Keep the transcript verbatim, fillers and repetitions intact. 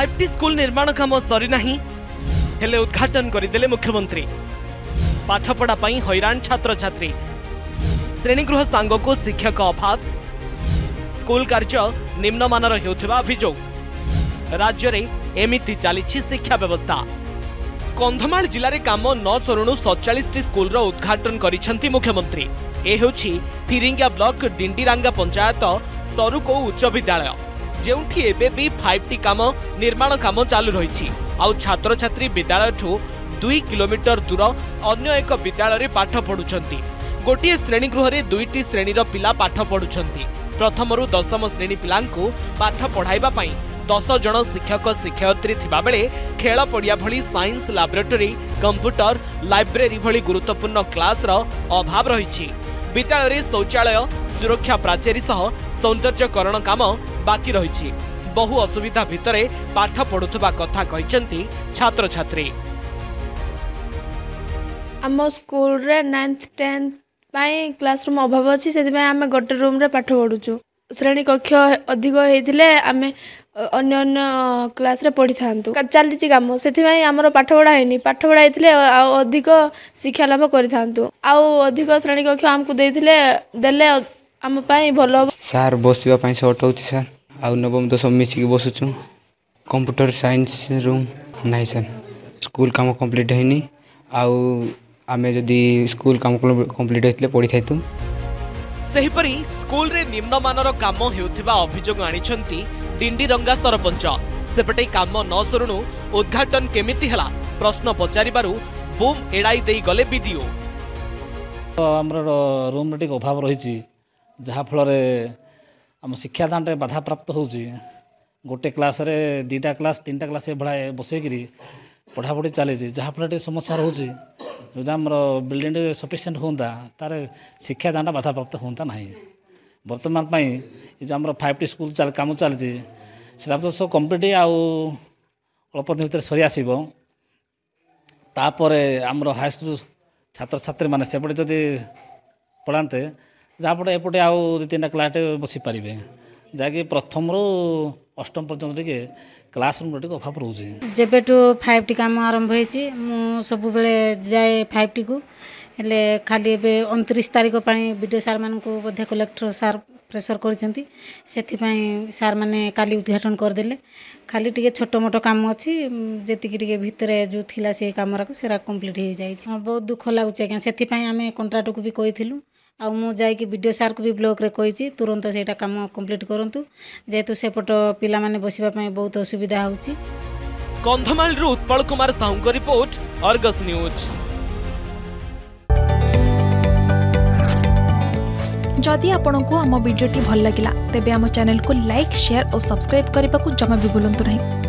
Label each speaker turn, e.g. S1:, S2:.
S1: Five T school निर्माण काम सरी नहीं हेले उद्घाटन करदेले मुख्यमंत्री। पाठपढ़ा हैरान छात्र छात्री, श्रेणीगृह सांग को शिक्षक अभाव, स्कूल कार्य निम्नमानर हेउथिबा अभियोग। राज्य में एमिति चली शिक्षा व्यवस्था। कंधमाल जिले में काम न सरुणु सैंतालीस टी स्कूल रो उद्घाटन करिसेंती मुख्यमंत्री। ए हेउछि फिरिंगा ब्लॉक डिंडीरांगा पंचायत सरुको उच्च विद्यालय, जेउठी एबे भी फाइव टी काम निर्माण काम चालू रही। आउ छात्र छात्री विद्यालय ठू दुई किलोमीटर दूर अन्य एक विद्यालय रे पाठ पढ़ुछंती। गोटे श्रेणीगृह रे दुईटी श्रेणीर पिला पाठ पढ़ुछंती। प्रथम रु दशम श्रेणी पिलांकु पाठ पढ़ाइबा पई दस जन शिक्षक शिक्षयित्री थिबा बेले खेल पड़िया भली साइंस लैबोरेटरी, कंप्यूटर, लाइब्रेरी भली गुरुत्वपूर्ण क्लास रो अभाव रही। विद्यालय रे शौचालय, सुरक्षा प्राचेरी सह सौंदर्यकरण काम बाकी रही। बहु असुविधा भितरे पाठ पढ़ुथबा कथा कहिसेंती छात्र छात्री।
S2: आम स्कूल रे नाइन्थ टेन्थ पाई क्लासरूम अभाव अच्छी से आम गोटे रूम रे पाठ पढ़ुचु। श्रेणी कक्ष अधिक होते आम अन्य अन्य क्लास रे पढ़ी था चली कम से आमर पाठ पढ़ा है पाठ पढ़ाई अधिक शिक्षा लाभ कर अधिक श्रेणी कक्ष आमको देले आम भल
S3: सार बसवाई सर्ट हो सार आउ नवम दशम मिसिक बसुचु। कंप्यूटर साइंस रूम नहीं सर, स्कूल काम कंप्लीट है आउ आमे जदि स्कूल काम कंप्लीट होते पढ़ी था।
S1: सेहिपरि स्कूल रे निम्नमानर काम हेउथिबा अभियोग आनिछंती डिंडीरंगा सरपंच। सेपटे काम न सरुणु उद्घाटन केमिति हला प्रश्न पचारिबारु बूम एड़ाई देई गले वीडियो।
S4: हमर रूम रे अभाव रही जहा फल आम शिक्षादान रे बाधा प्राप्त होउची। गोटे क्लास रे दीटा क्लास तीनटा क्लास भड़ा बसैकरी पढ़ापढ़ी चली जहाँफल समस्या रोचे जो आम बिल्डिंग सफिसीयंट होता तार शिक्षादान बाधा प्राप्त होता ना। बर्तमान जो आम फाइव टी स्कूल चल कम चलती तो सब कम्प्लीट आउ अल्प दिन भर सरी आसब। आमर हाईस्कूल छात्र छात्री मैंने सेपटे जदि पढ़ाते जहाँपटे एपटे आउ दु तीन क्लास बसी पारे जहाँकि प्रथम रु अष्टम पर्यंत टे क्लास रूम टे अभाव रोचे।
S5: जेबेटू फाइव टी काम आरंभ होती मु सब बेले जाए फाइव टी को हेले खाली एबे उनतीस तारीख वीडियो सार मान को बोधे कलेक्टर सार प्रेसर करछंती सेथिपाई सार माने काली उद्घाटन करदेले। खाली टिके छोट मोट काम अच्छी जेतिकी टिके भितरे जो थिला से काम राको सेरा कंप्लीट हो जाई। बहुत दुख लागुचे क्या सेथिपाई आमे कॉन्ट्रैक्ट को भी कहिथिलु आ मु जाई कि वीडियो सार को भी ब्लॉक रे कहिछि तुरंत सेटा काम कंप्लीट करंतु जेतु सेपट पिला माने बसिबा पई बहुत असुविधा होउछि।
S1: कंधमाल रु उत्पल कुमार साहू को रिपोर्ट, अर्गस न्यूज।
S6: जदि आपंक आम भिडी भल लगा तेब आम चैनल को लाइक, शेयर और सब्सक्राइब करने को जमा भी भूलु नहीं।